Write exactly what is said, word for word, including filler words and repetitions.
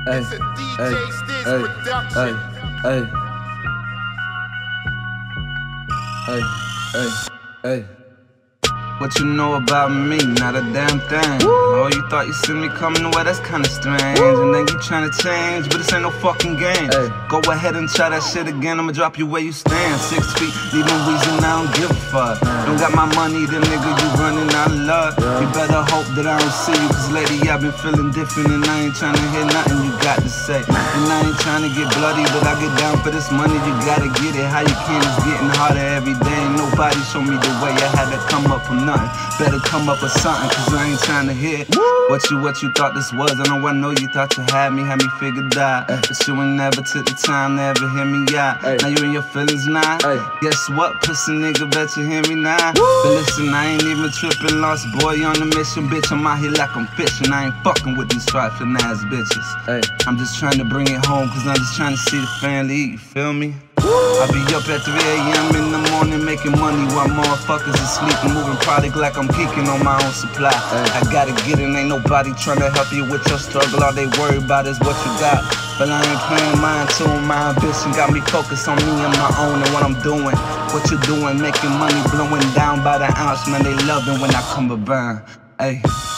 Hey, It's a D J hey, Stiz hey, production. hey, hey, hey, hey, hey. What you know about me? Not a damn thing. Oh, you thought you see me coming away? That's kinda strange. And then you tryna change, but this ain't no fucking game. Ay. Go ahead and try that shit again. I'ma drop you where you stand. Six feet, leaving wheezing, I don't give a fuck. Nah. Don't got my money, then nigga, you running out of luck. Yeah. You better hope that I don't see you, cause lately I've been feeling different. And I ain't tryna hear nothing you got to say. And I ain't tryna get bloody, but I get down for this money. You gotta get it how you can. It's getting harder every day. Ain't nobody show me the way. I had to come up from nothing. Better come up with something, cause I ain't tryna hear what you what you thought this was. I know I know you thought you had me, had me figured out. Ay. But you ain't never took the time to ever hear me out. Ay. Now you in your feelings now. Ay. Guess what, pussy nigga, bet you hear me now. Woo. But listen, I ain't even tripping, lost boy on the mission, bitch. I'm out here like I'm fishing. I ain't fucking with these trifling ass bitches. Ay. I'm just trying to bring it home, cause I'm just trying to see the family eat, you feel me? I be up at three A M in the morning making money while motherfuckers is sleeping, moving product like I'm geeking on my own supply. Ay. I gotta get it, ain't nobody tryna help you with your struggle. All they worry about is what you got. But I ain't playing mine too. My ambition got me focused on me and my own and what I'm doing. What you doing, making money, blowing down by the ounce. Man, they loving when I come around. Ay.